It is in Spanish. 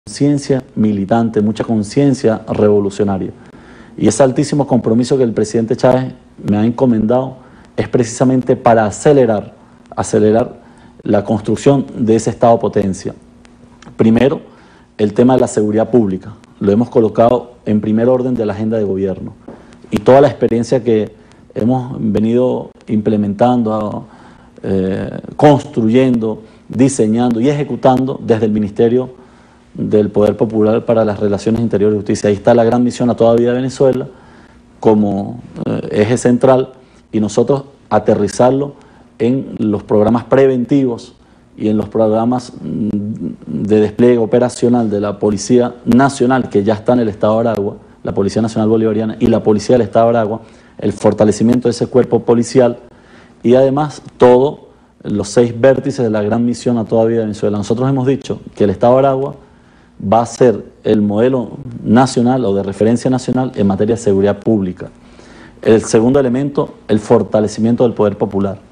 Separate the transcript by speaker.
Speaker 1: conciencia militante, mucha conciencia revolucionaria. Y ese altísimo compromiso que el presidente Chávez me ha encomendado es precisamente para acelerar la construcción de ese Estado-potencia. Primero, el tema de la seguridad pública. Lo hemos colocado en primer orden de la agenda de gobierno. Y toda la experiencia que hemos venido implementando, construyendo, diseñando y ejecutando desde el Ministerio del Poder Popular para las Relaciones Interiores y Justicia. Ahí está la gran misión A Toda Vida Venezuela como eje central, y nosotros aterrizarlo en los programas preventivos y en los programas de despliegue operacional de la Policía Nacional, que ya está en el Estado de Aragua, la Policía Nacional Bolivariana y la Policía del Estado de Aragua, el fortalecimiento de ese cuerpo policial y además todos los 6 vértices de la gran misión A Toda Vida Venezuela. Nosotros hemos dicho que el Estado de Aragua va a ser el modelo nacional o de referencia nacional en materia de seguridad pública. El segundo elemento, el fortalecimiento del poder popular.